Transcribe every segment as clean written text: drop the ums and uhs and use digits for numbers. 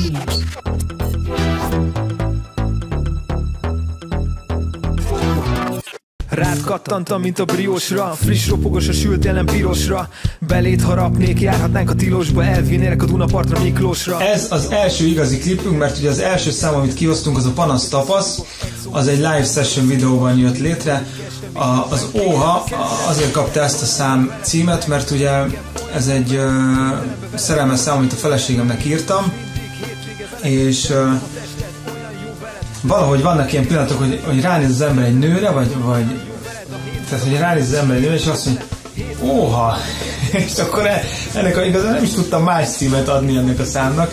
Rád kattantam, mint a briósra, friss ropogos a sült jelen pirosra. Beléd harapnék, járhatnánk a tilosba, elvinnélek a Dunapartra Miklósra. Ez az első igazi klipünk, mert ugye az első szám, amit kihoztunk, az a Panasz Tapasz, az egy live session videóban jött létre. Az Óha azért kapta ezt a szám címet, mert ugye ez egy szerelmes szám, amit a feleségemnek írtam, és valahogy vannak ilyen pillanatok, hogy ránéz az ember egy nőre, vagy tehát, hogy ránéz az ember egy nőre, és azt mondja, óha! És akkor ennek igazán nem is tudtam más címet adni ennek a számnak.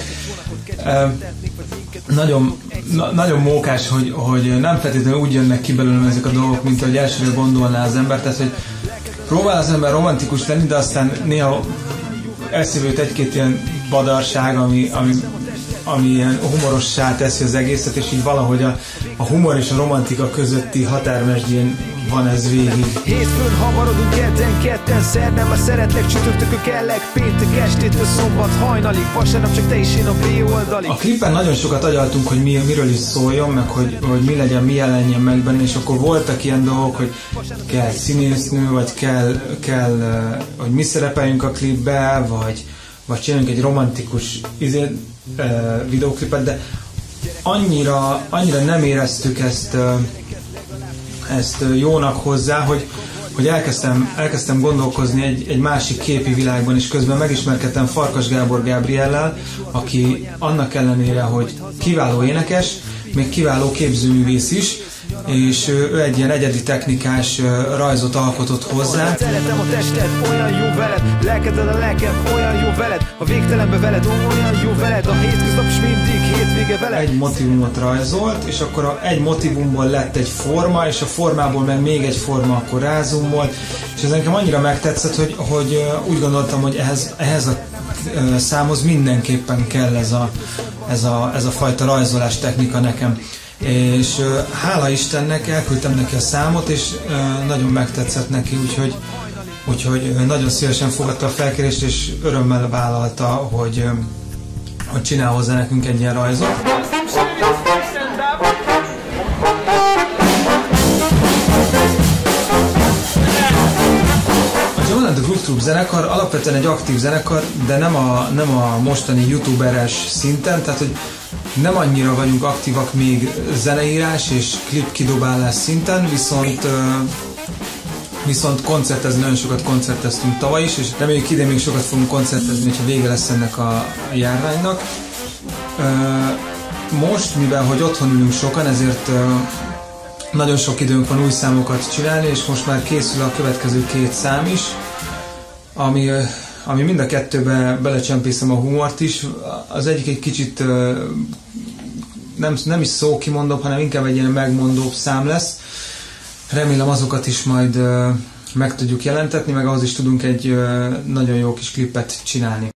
Nagyon mókás, hogy nem feltétlenül úgy jönnek ki belőlem ezek a dolgok, mint ahogy elsőre gondolná az ember, tehát, hogy próbál az ember romantikus lenni, de aztán néha eszébe jut egy-két ilyen badarság, ami ilyen humorossá teszi az egészet, és így valahogy a humor és a romantika közötti határmesdjén van ez végig. Hétfőn hamarodunk ketten, szerdán már szeretlek, csütörtökön kellek, péntek estétől szombat hajnalig, vasárnap csak te és én a B oldalig. A klippen nagyon sokat agyaltunk, hogy miről is szóljon, meg hogy mi legyen, mi jelenjen meg benne, és akkor voltak ilyen dolgok, hogy kell színésznő, vagy kell hogy mi szerepeljünk a klipbe, vagy csináljunk egy romantikus videóklipet, de annyira nem éreztük ezt jónak hozzá, hogy elkezdtem gondolkozni egy másik képi világban, és közben megismerkedtem Farkas Gábor Gábriellel, aki annak ellenére, hogy kiváló énekes, még kiváló képzőművész is, és ő egy ilyen egyedi technikás rajzot alkotott hozzá. Szeretem a tested, olyan jó veled, lelkeded a lelkem, olyan jó veled, a végtelenbe veled, olyan jó veled, a hétköznap is mindig hétvége veled. Egy motívumot rajzolt, és akkor egy motívumból lett egy forma, és a formából meg még egy forma akkor rázumolt, és ez nekem annyira megtetszett, hogy úgy gondoltam, hogy ehhez a számhoz mindenképpen kell ez a fajta rajzolás technika nekem. És hála Istennek elküldtem neki a számot, és nagyon megtetszett neki, úgyhogy nagyon szívesen fogadta a felkérést, és örömmel vállalta, hogy csinál hozzá nekünk egy ilyen rajzot. A John and the Groove Troop zenekar alapvetően egy aktív zenekar, de nem a mostani youtuberes szinten, tehát hogy nem annyira vagyunk aktívak még zeneírás és klip kidobálás szinten, viszont koncertezni, nagyon sokat koncerteztünk tavaly is, és reméljük idén még sokat fogunk koncertezni, hogyha vége lesz ennek a járványnak. Most, mivel hogy otthon ülünk sokan, ezért nagyon sok időnk van új számokat csinálni, és most már készül a következő 2 szám is, ami mind a kettőbe belecsempészem a humort is. Az egyik egy kicsit nem is szókimondóbb, hanem inkább egy ilyen megmondóbb szám lesz. Remélem azokat is majd meg tudjuk jelentetni, meg ahhoz is tudunk egy nagyon jó kis klipet csinálni.